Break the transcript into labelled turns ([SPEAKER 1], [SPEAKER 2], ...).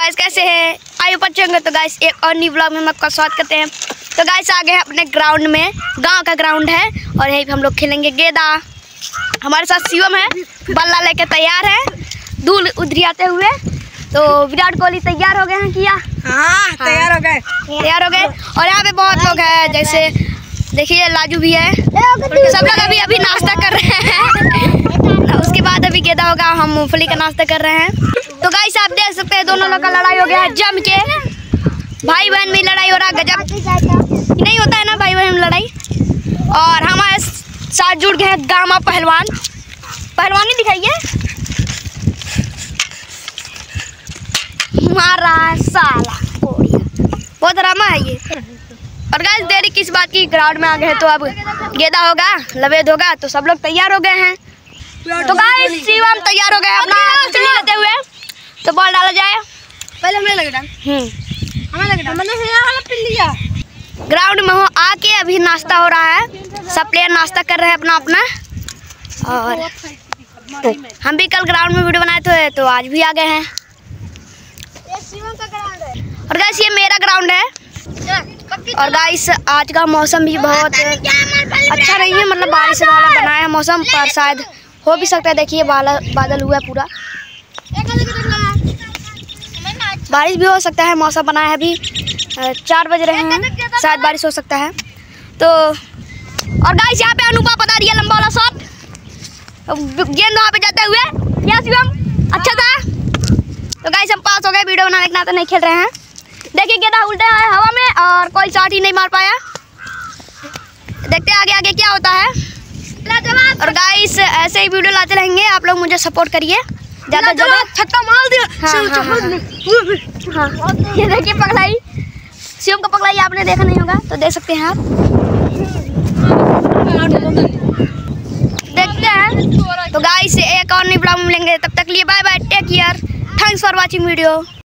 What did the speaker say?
[SPEAKER 1] Guys कैसे हैं? आइए बच्चे होंगे तो गाइस एक और न्यू ब्लॉग में हम आपका स्वागत करते हैं। तो गाइस आ गए हैं अपने ग्राउंड में, गांव का ग्राउंड है और यहीं पे हम लोग खेलेंगे गेंदा। हमारे साथ शिवम है, बल्ला लेके तैयार है धूल उधरियाते हुए। तो विराट कोहली तैयार हो गए हैं किया?
[SPEAKER 2] हाँ तैयार हो गए।
[SPEAKER 1] और यहाँ पे बहुत लोग हैं, जैसे देखिए लाजू भी है। सब लोग अभी नाश्ता कर रहे हैं। उसके बाद अभी गेंदा होगा, हम मूंगफली का नाश्ता कर रहे हैं। तो गाइस आप देख सकते हैं दोनों लोग का लड़ाई हो गया है जम के। भाई बहन में लड़ाई हो रहा है, गजब नहीं होता है ना भाई बहन में लड़ाई। और हमारे साथ जुड़ गए हैं गामा पहलवान। पहलवानी दिखाइए। मार रहा है साला, बहुत ड्रामा है ये। और गाइस देरी किस बात की, ग्राउंड में आ गए तो अब गेंदा होगा, लवेद होगा, तो सब लोग तैयार हो गए हैं। तो गाइस शिवम तैयार हो गए अपना चली लेते हुए। तो बॉल डाला जाए,
[SPEAKER 2] पहले हमें लग रहा
[SPEAKER 1] ग्राउंड में हो आके अभी नाश्ता हो रहा है। सब प्लेयर नाश्ता कर रहे हैं अपना अपना। और हम भी कल ग्राउंड में वीडियो बनाए थे तो आज भी आ गए हैं। और गाइस ये मेरा ग्राउंड है। और गाइस आज का मौसम भी बहुत अच्छा नहीं है, मतलब बारिश वाला बनाया है मौसम, पर शायद हो भी सकता है। देखिए बादल हुआ है पूरा, बारिश भी हो सकता है। मौसम बना है, अभी 4 बज रहे हैं, शायद बारिश हो सकता है। तो और गाइस यहाँ पे अनुपा बता रही है लंबा वाला शॉट, गेंद वहाँ पे जाते हुए। क्या शिवम अच्छा था? तो गाइस हम पास हो गए, वीडियो बनाने के नाते नहीं खेल रहे हैं। देखिए गेंदा उल्टे आया हवा में और कोई शॉट ही नहीं मार पाया। देखते हैं आगे आगे क्या होता है। और गाइस ऐसे ही वीडियो लाते रहेंगे, आप लोग मुझे सपोर्ट करिए ज़्यादा ज़्यादा।
[SPEAKER 2] छक्का मार दिया।
[SPEAKER 1] हाँ। ये देखिए पगलाई, शिवम का पगलाई आपने देखा नहीं होगा तो देख सकते हैं आप। देखते हैं। तो गाइस एक और नई ब्लॉग में मिलेंगे, तब तक लिए bye bye, take care, thanks for watching video.